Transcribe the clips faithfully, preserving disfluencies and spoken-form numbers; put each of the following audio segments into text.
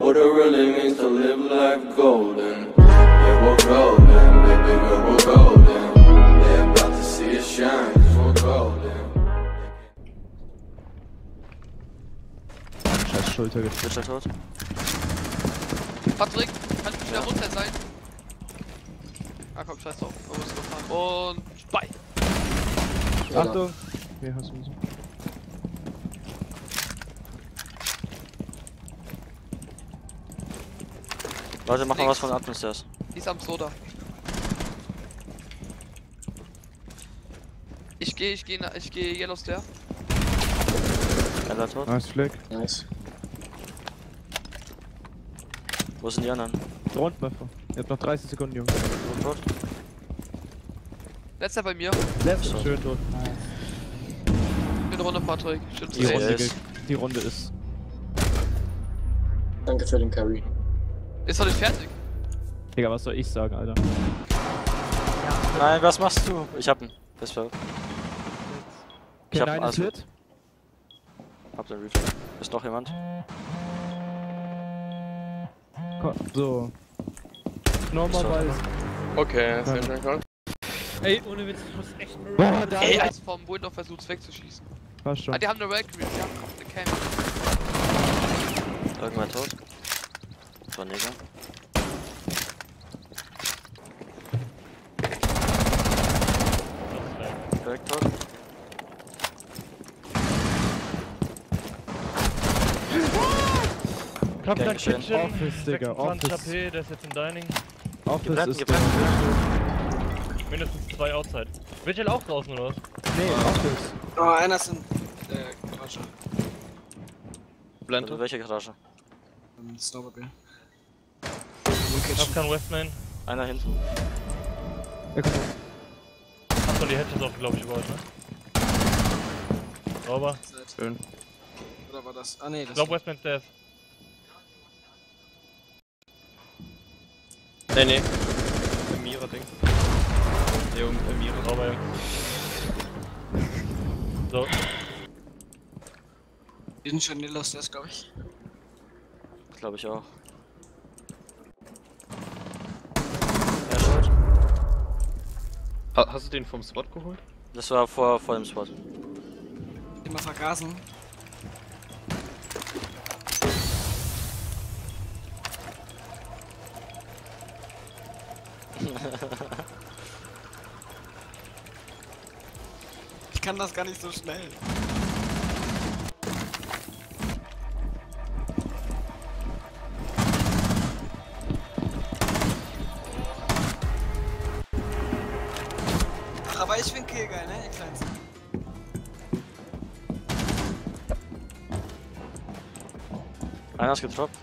What it really means to live life golden. Yeah, we're golden, baby girl, we're golden. They're about to see us shine, cause we're golden. Scheiß Schulter Ist er tot? Patrick, kannst du schnell runter sein? Ah komm, scheiß drauf. Oh, ist gefahren. Und bei! Achtung! Okay, hast du so. Leute, mach mal Links. was von Admin Stairs. Die ist am Soda. Ich geh, ich geh, ich geh Yellow Stair. Einer tot? Nice Flick. Nice. Wo sind die anderen? Rundwaffe. Ihr habt noch dreißig Sekunden, Jungs. Sind tot? Letzter bei mir. Left. Schön tot. Schöne Runde, Patrick. Schön zu Die Ja, sehen. Runde, ist. geht- die Runde ist. Danke für den Carry. Ist doch nicht fertig. Digga, was soll ich sagen, Alter? Nein, was machst du? Ich hab ihn. Das war. Ich hab Nein, also- ist Hit. Hab den Refill. Ist noch jemand? Komm, so. Normalerweise. Okay, sehr schön, cool. Ey, ohne Witz, ich muss echt nur. Boah, da Ey, als vom Window versucht wegzuschießen. Passt schon. Ah, die haben eine Valkyrie, die haben eine Cam. Irgendwer tot? Das war ein Neger. Direkt tot. Kapitän Gern geschehen. Kitchen, Office, Digga, sechsundzwanzig Office. H P, der ist jetzt im Dining. Office Gebrannt, ist gebrannt, Mindestens zwei Outside. Vigil auch draußen, oder was? Nee, Office. Oh, einer ist in der Garage. Also Blende. welche Garage? Im Snowmobile. Ich hab keinen Westman. Einer hinten. Ja, komm. Achso, die Hedges offen, glaube ich, über euch, ne? Sauber. Schön. Oder war das? Ah, nee, das Ich glaube, Westman Stairs. Nee, nee. Emira-Ding. Nee, um Emira. Sauber, Jungs. So, Die sind schon Yellow Stairs, glaube ich. Glaube ich auch. Er schuld. Ha hast du den vom Spot geholt? Das war vor, vor dem Spot. Immer vergasen. Ich kann das gar nicht so schnell. Ach, aber ich bin Killgeil, ne, ihr Kleinsten. Einer ist getroppt.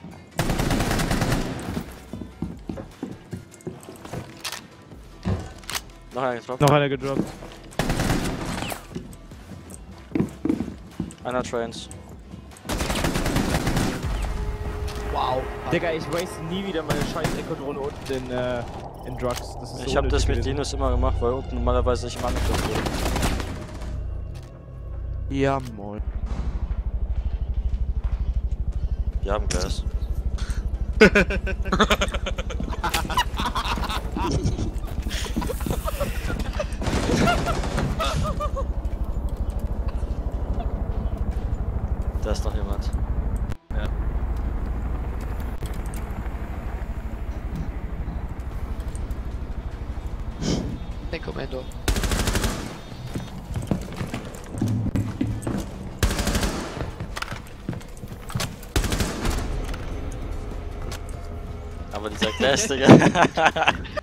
Noch einer getroppt. Noch einer gedroppt. Einer Trains. Wow. Digga, ich waste nie wieder meine scheiß Eco-Drohne unten in, äh, in Drugs. Das ist so Ich hab das unnötig mit gewesen. Linus immer gemacht, weil unten normalerweise ich im Angriff bin. Ja, moin. Wir haben Gas. Da ist noch jemand. Ja. Hey, Kommando. Aber dieser Gas, Digga.